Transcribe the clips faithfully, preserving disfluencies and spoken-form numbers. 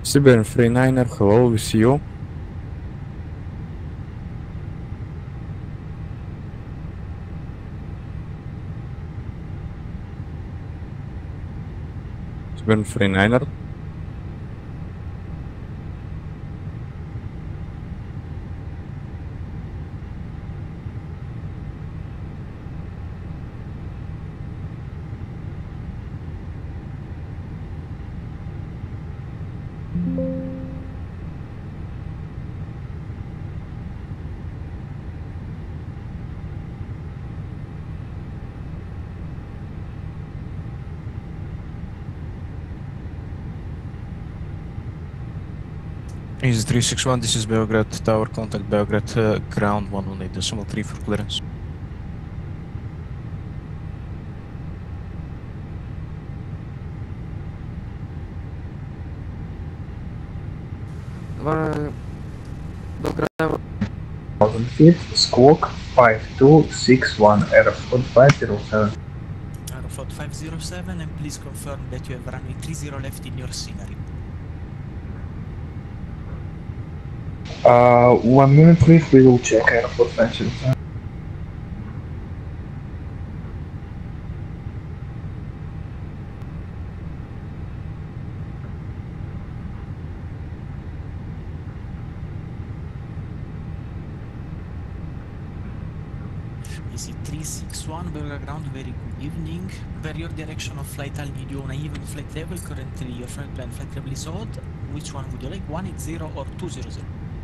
Cyber three niner, hello, we see you. Cyber three niner. Easy three six one, this is Bekgrade, tower contact Bekgrade, uh, ground one one eight decimal three for clearance. Thousand feet, squawk five two six one, Aeroflot five zero seven. Aeroflot five zero seven, and please confirm that you have runway three zero left in your scenery. Uh, one minute please, we will check Aeroflot five zero seven. Easy three six one, Bekgrade ground, very good evening. Per your direction of flight, I'll need you on a even flight level. Currently your flight plan flight level is odd. Which one would you like, one eighty or two hundred?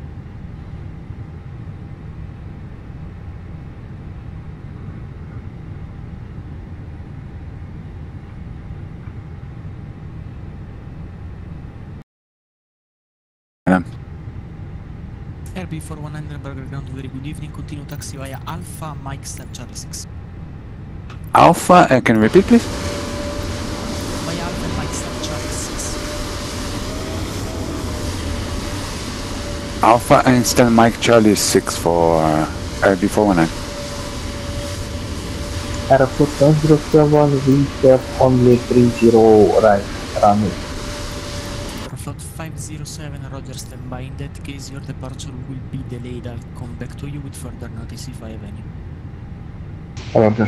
R B four one hundred, Bekgrade ground, very good evening. Continue taxi via Alpha, Mike Star Charlie six. Alpha, uh, can you repeat please? Via Alpha, Mike Star Charlie six. Alpha and still Mike Charlie six for uh, R B four one nine. Aeroflot five zero seven, we have only three zero right runway. Aeroflot five zero seven, Roger, stand by. In that case, your departure will be delayed. I'll come back to you with further notice if I have any. Roger.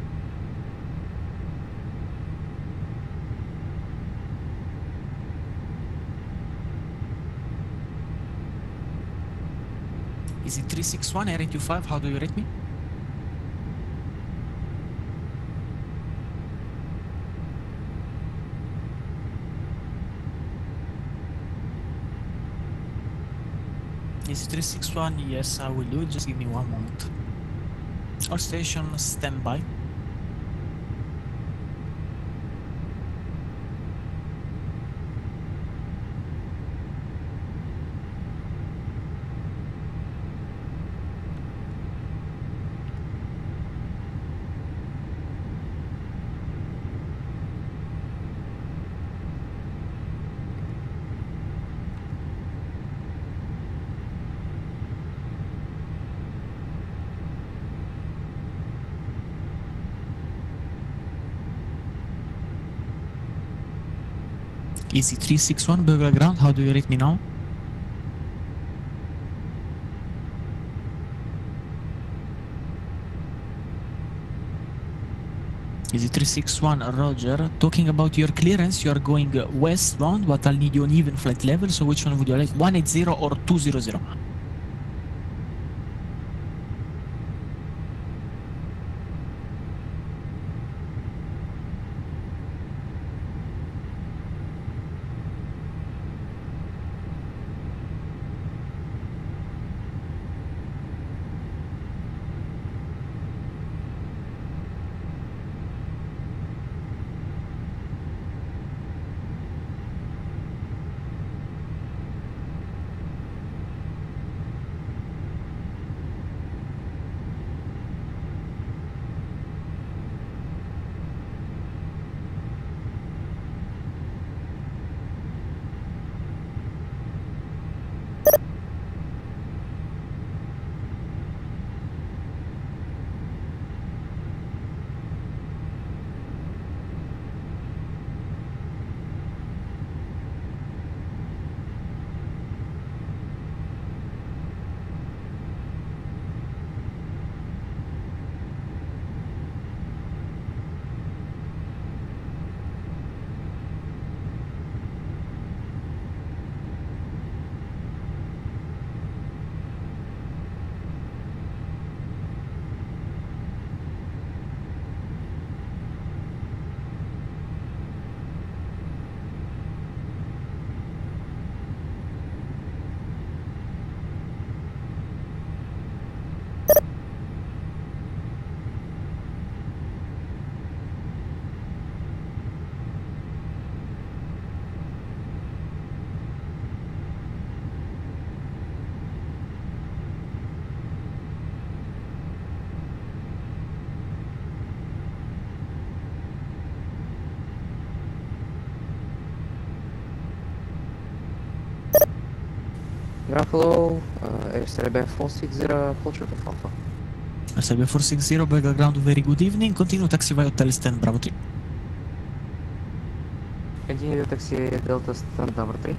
Is it three six one, Air eight two five, how do you rate me? Is it three six one? Yes, I will do it, just give me one moment. All stations, stand by. Easy three six one, Bekgrade ground, how do you rate me now? Easy three six one, Roger. Talking about your clearance, you are going westbound, but I'll need you on even flight level, so which one would you like, one eighty or two hundred? Ground hello, uh, Air Serbia four six zero, full triple Alpha. Serbia four six zero, Belgrade ground, very good evening. Continue taxi via Hotel Stand, Bravo three. Continue taxi Delta Stand number three.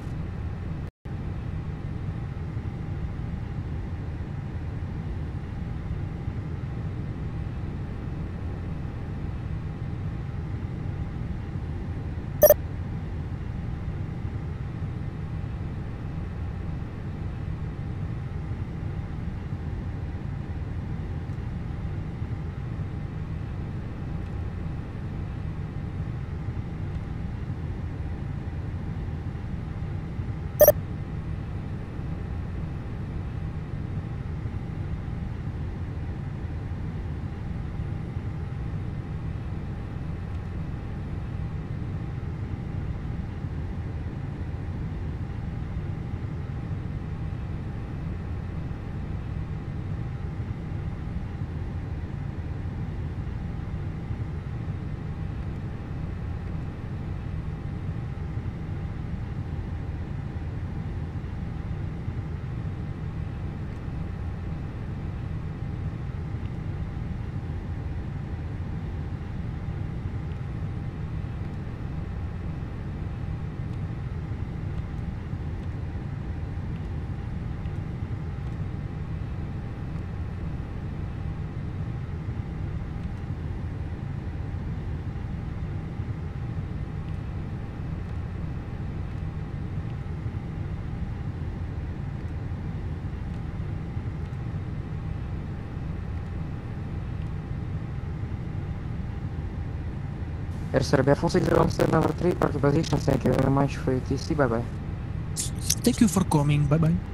Air Serbia four six zero, stand number three, park position, thank you very much for your T C, bye bye. Thank you for coming, bye bye.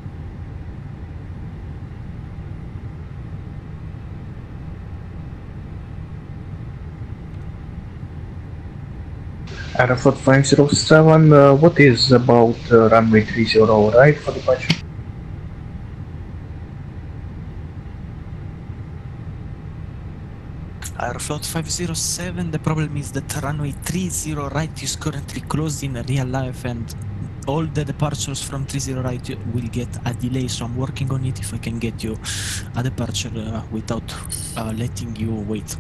Aeroflot five zero seven, uh, what is about uh, runway three zero right for departure? Aeroflot five zero seven, the problem is that runway three zero right is currently closed in real life and all the departures from three zero right will get a delay, so I'm working on it if I can get you a departure uh, without uh, letting you wait.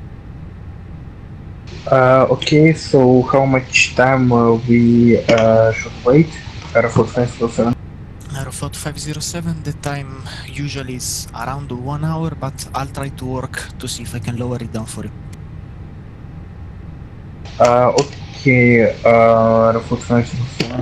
Uh, okay, so how much time uh, we uh, should wait? Aeroflot five zero seven. Aeroflot five zero seven, the time usually is around one hour, but I'll try to work to see if I can lower it down for you. Uh, okay, uh, Aeroflot five zero seven.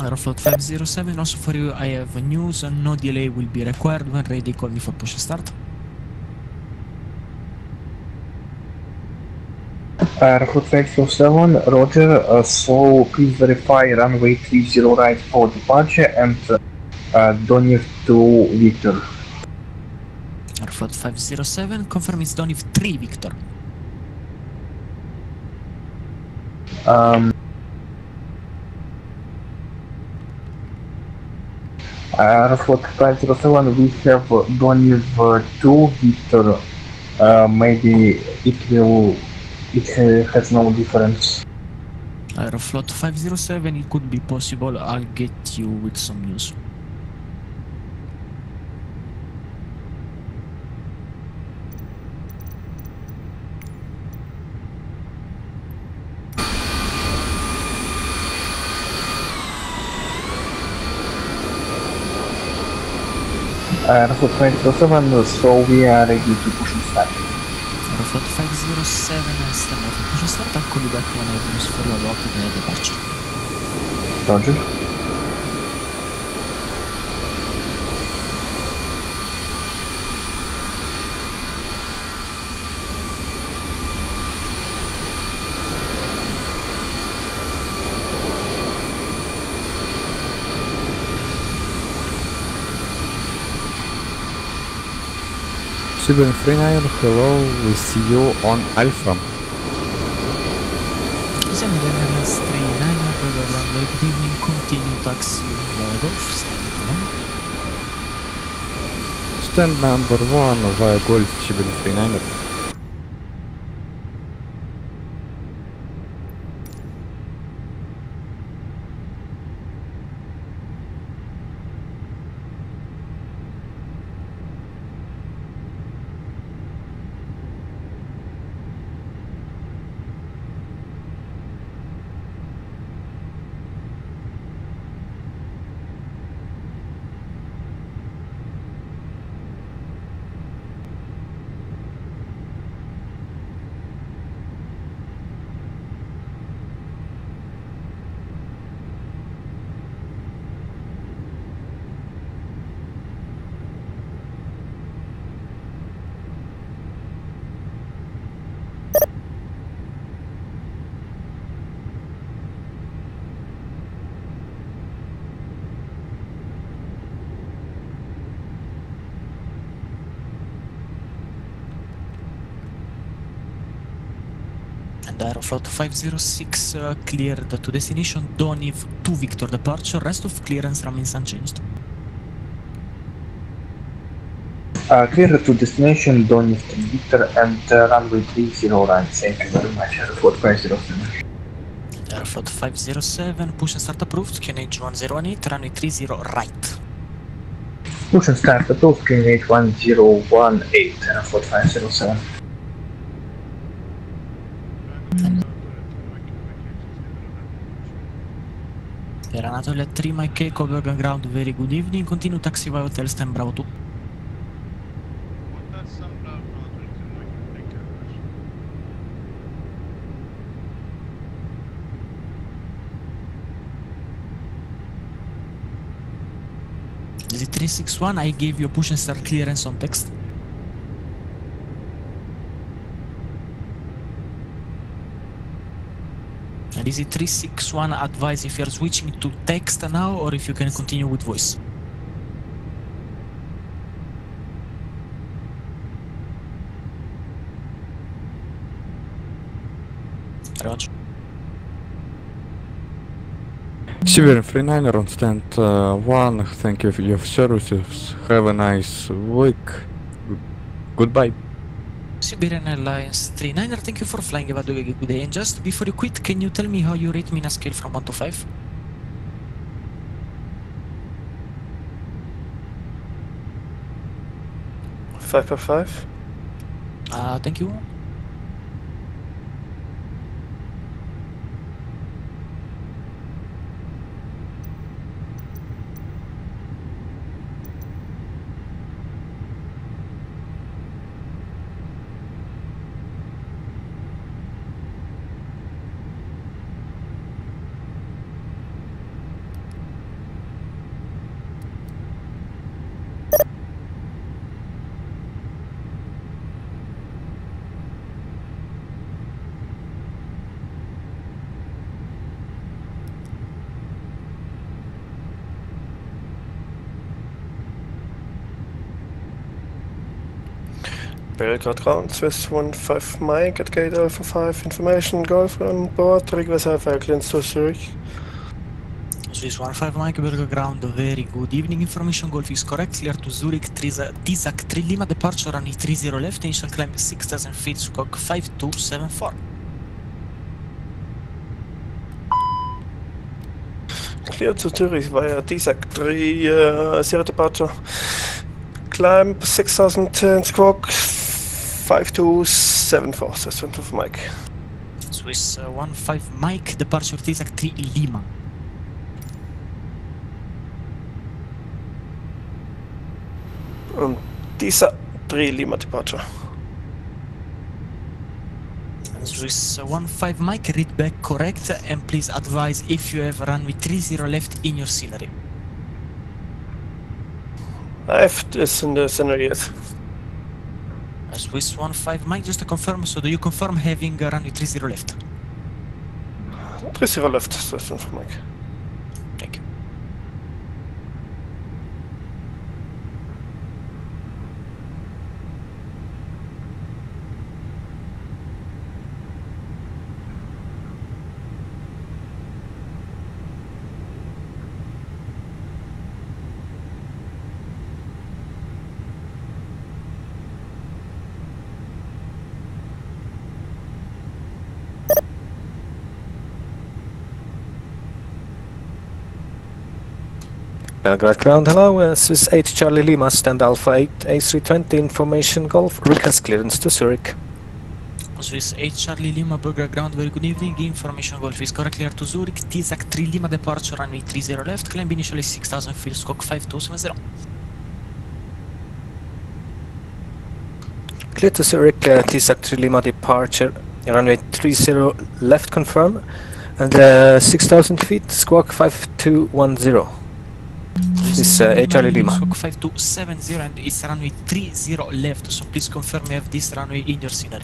Aeroflot five zero seven, also for you, I have news. No delay will be required. When ready, call me for push and start. Aeroflot five zero seven, Roger. Uh, so please verify runway three zero right for departure and uh, Doniv to Victor. Aeroflot five zero seven, confirm it's Doniv three Victor. Um, Aeroflot five zero seven, we have Doniv uh, two Victor. Uh, maybe it will, it ha has no difference. Aeroflot five zero seven, it could be possible. I'll get you with some news. Aeroflot five zero seven, so we are ready to push and start. Aeroflot five zero seven, stand by for push and start. I'll call you back when I have news for you about the departure. Roger. Seven three nine, hello, we see you on Alpha. Seven three nine, Brother Runway, good evening, continue taxi via Golf, stand by. Stand number one via Golf seven three nine. And Aeroflot five zero six uh, cleared to destination Doniv two Victor departure. Rest of clearance remains unchanged. Uh, clear to destination, Doniv to Victor and uh, runway three zero right. Thank you very much, Aeroflot five zero seven. Aeroflot five zero seven, push and start approved, Q N H one zero one eight, runway three zero right. Push and start approved, Q N H one zero one eight, Aeroflot five zero seven. Air Anatolia three Mike cover ground, very good evening, continue taxi via Hotel Stan Bravo two. Is it three six one? I gave you a push and start clearance on text. And is it three six one, advise if you're switching to text now or if you can continue with voice? Roger. Seven three nine on stand uh, one, thank you for your services, have a nice week, goodbye. Siberian Airlines three niner, thank you for flying, have a good day. And just before you quit, can you tell me how you rate me in a scale from one to five? five per five? Uh, thank you. Belgrade ground, Swiss one five Mike at gate Alpha five, information, Golf on board, request Alpha clearance to Zurich. Swiss one five Mike, Belgrade ground, very good evening, information, Golf is correct, clear to Zurich, Tizak three Lima, departure runway three zero left, initial climb six thousand feet, squawk five two seven four. Clear to Zurich via Tizak three uh, zero departure, climb six thousand ten, squawk five two seven four, Swiss one five Mike. Swiss uh, one five Mike, departure Tizak three Lima. Um, Tizak three Lima departure. Swiss uh, one five Mike, read back correct, and please advise if you have runway three zero left in your scenery. I have this in the scenario, yes. Uh, Swiss one five Mike, just to confirm, so do you confirm having uh, runway three zero left? three zero left, Swiss one five Mike. Thank you. Belgrade ground, hello, uh, Swiss eight Charlie Lima, stand Alpha eight, A three twenty, information, Golf, request clearance to Zurich. Swiss eight Charlie Lima, Belgrade ground, very good evening, information, Golf is correct, clear to Zurich, Tizak three Lima, departure runway three zero left, climb initially six thousand feet, squawk five two seven zero. Clear to Zurich, uh, Tizak three Lima, departure, runway three zero left, confirm, and uh, six thousand feet, squawk five two one zero. This is uh, eight Charlie Lima. Squawk five two seven zero, and it's runway three zero left, so please confirm you have this runway in your scenery.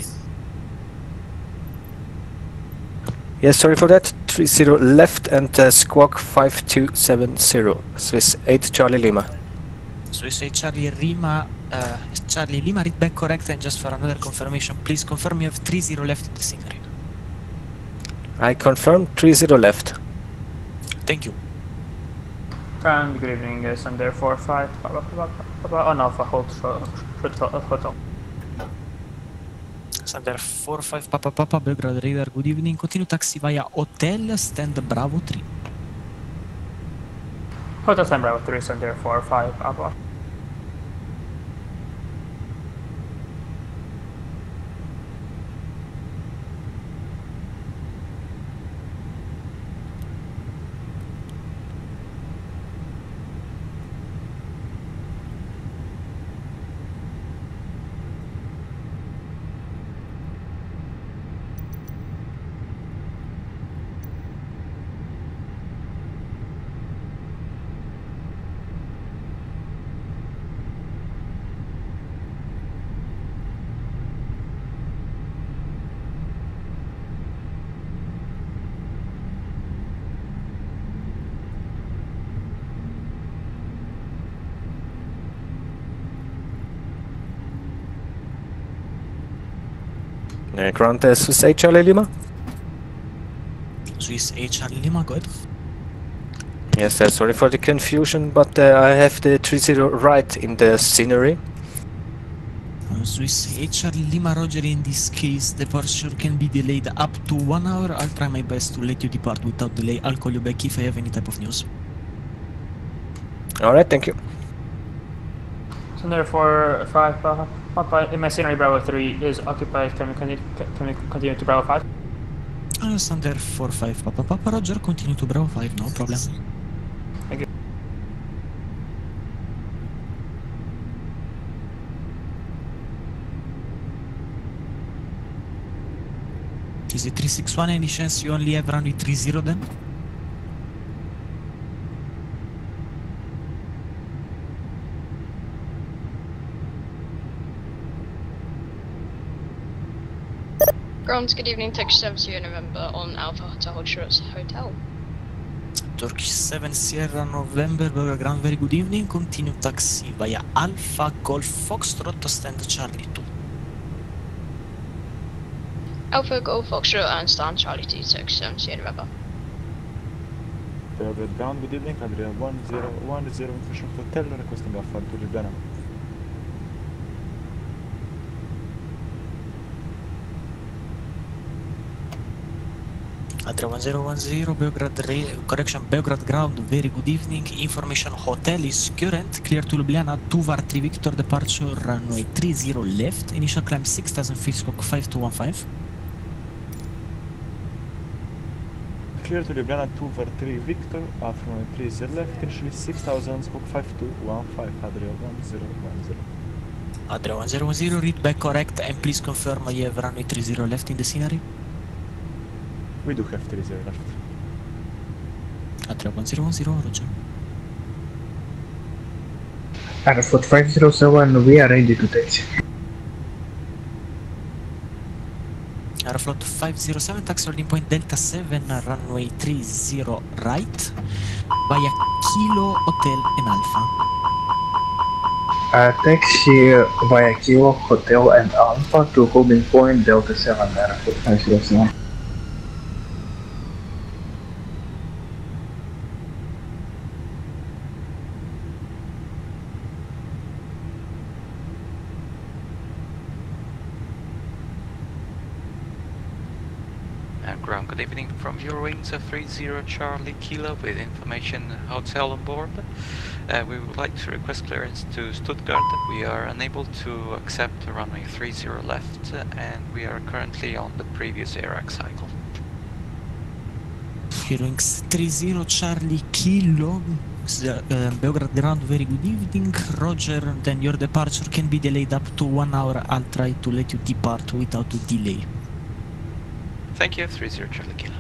Yes, sorry for that, three zero left and uh, squawk five two seven zero, Swiss eight Charlie Lima. Swiss eight Charlie Lima, uh, Charlie Lima, read back correct, and just for another confirmation, please confirm you have three zero left in the scenery. I confirm three zero left. Thank you. And good evening, uh, Sunday four five on Alpha Hotel. Hotel. Sander four five Papa Papa, Belgrade radar, good evening. Continue taxi via Hotel, stand Bravo three. Hotel stand Bravo three, Sunday four five Papa. Uh, ground uh, Swiss eight Charlie Lima. Swiss eight Charlie Lima, go ahead. Yes, uh, sorry for the confusion, but uh, I have the three zero right in the scenery. Uh, Swiss eight Charlie Lima, Roger, in this case, departure can be delayed up to one hour. I'll try my best to let you depart without delay. I'll call you back if I have any type of news. Alright, thank you. Sunday four five Papa. Papa, in my scenery Bravo three is occupied. Can we continue, can we continue to Bravo five? Uh, Sander four five Papa Papa, Roger, continue to Bravo five, no problem. Thank you. Is it three six one, any chance you only have runway three zero then? Grounds, good evening, Turkish seven Sierra November on Alpha Hotel Hotel. Turkish seven Sierra November, Belgrade ground, very good evening. Continue taxi via Alpha Golf Foxtrot to stand Charlie two. Alpha Golf Foxtrot and Stan Charlie two six seven Sierra November. Belgrade ground, good evening, Adrian one zero one zero information hotel requesting a flight to Ljubljana. Adria one zero one zero, Belgrade, Re correction, Belgrade ground, very good evening. Information hotel is current, clear to Ljubljana, two var three Victor, departure runway three zero left, initial climb six thousand feet, squawk five two one five. Clear to Ljubljana two var three Victor, after runway three zero left, initially six thousand, squawk five two one five, Adria one zero one zero. Adria one zero one zero, read back correct, and please confirm you have runway three zero left in the scenery. We do have three zero left. Adria one zero one zero, roger. Aeroflot five zero seven, we are ready to taxi. Aeroflot five zero seven, taxi holding point Delta seven, runway three zero right, via Kilo Hotel and Alpha. Uh, taxi via Kilo Hotel and Alpha to holding point Delta seven, Aeroflot five zero seven. Ground, good evening from Eurowings uh, three zero Charlie Kilo with information hotel on board. Uh, we would like to request clearance to Stuttgart. We are unable to accept runway three zero left uh, and we are currently on the previous A R A C cycle. Eurowings three zero Charlie Kilo, uh, Belgrade ground, very good evening, roger, then your departure can be delayed up to one hour. I'll try to let you depart without a delay. Thank you, three zero Charlie Kilo.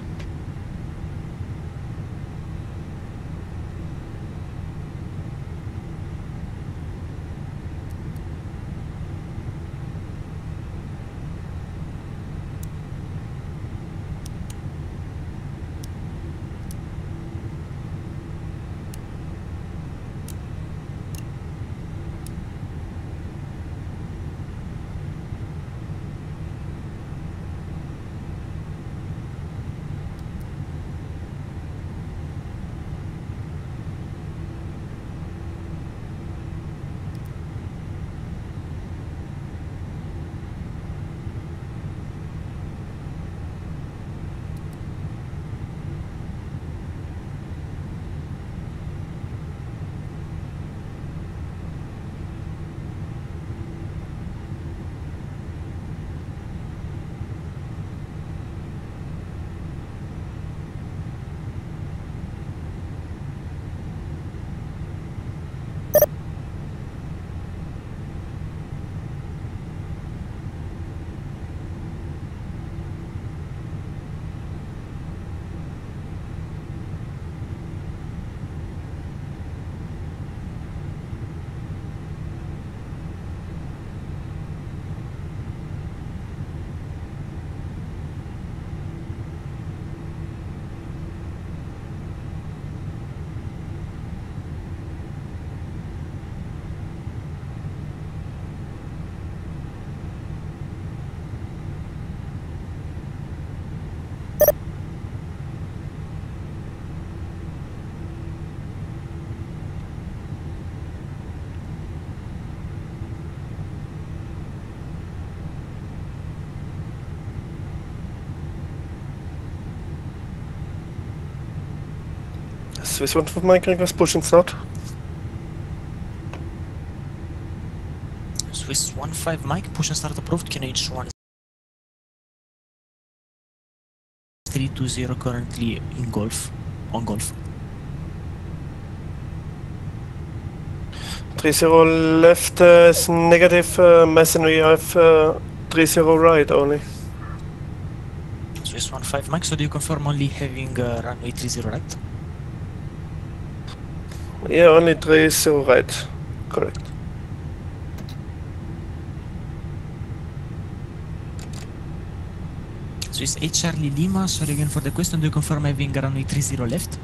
Swiss one for Mike, request push and start. Swiss one five Mike, push and start approved, can H one three two zero currently in Golf, on Golf. three zero left uh, is negative, uh, masonry, I have uh, three zero right only. Swiss one five Mike, so do you confirm only having uh, runway three zero right? Yeah, only three zero right, correct. Swiss eight Charlie Lima, sorry again for the question, do you confirm having runway three zero left?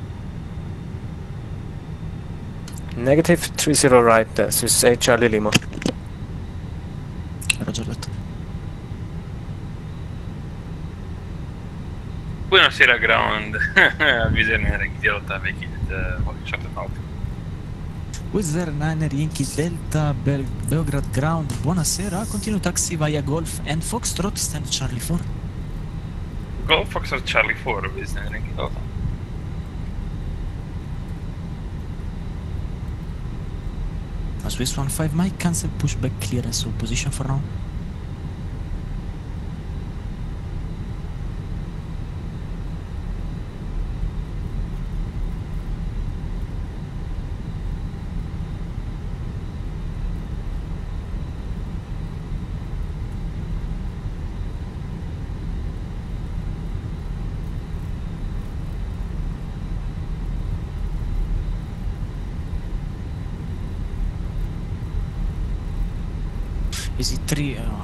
Negative three zero right, uh, Swiss eight Charlie Lima. Roger that. Buonasera ground. Wizard Yankee Delta making it uh, shut it out. Wizard Niner Yankee Delta Bel Belgrade ground. Buonasera. Continue taxi via Golf and Foxtrot stand Charlie four. Golf Foxtrot Charlie four Wizard Yankee Delta. Swiss one five Mike cancel pushback clearance of position for now. Is it three? Uh...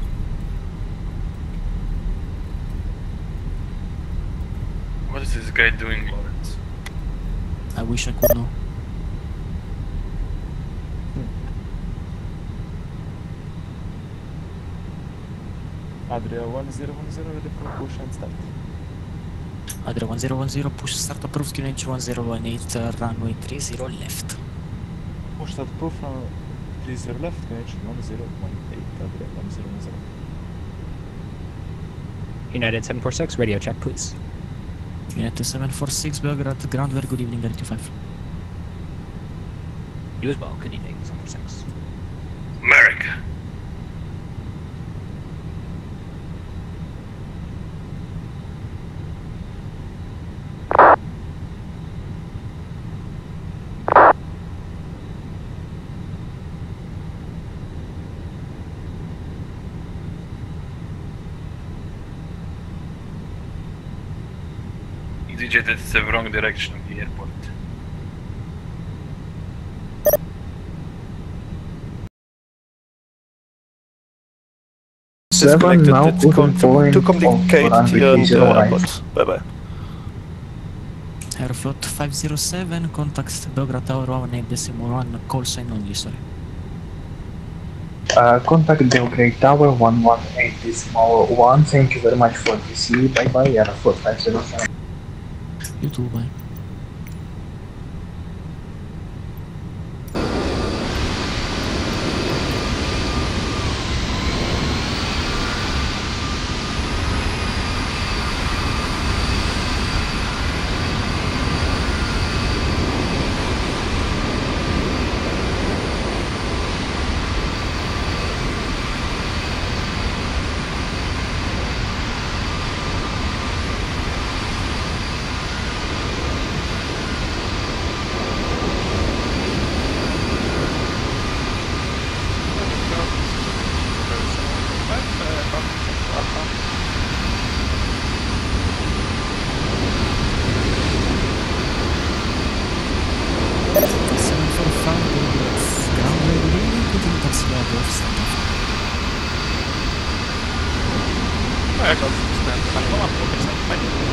What is this guy doing, Lawrence? I wish I could know. Adria one zero one zero ready for push and start. Adria one zero one zero push start approved Q N H one zero one eight uh, runway three zero left. Push start approved from three zero left, Q N H one zero one eight, Adria one zero one zero. United seven four six, radio check please. United seven four six, Belgrade ground, very good evening, R two five. You as well, good evening, seven four six. America. E Z J, that's the wrong direction of the airport. Seven now to, com point to communicate of here on the right. airport. Bye bye. Aeroflot five zero seven, contact Belgrade Tower one eight decimal one, call sign only, sorry. Uh, contact Belgrade Tower one one eight decimal one, thank you very much for this. Bye bye, Aeroflot five zero seven. You too, bye. Aircraft stand, stand, come up, okay, stand, fine.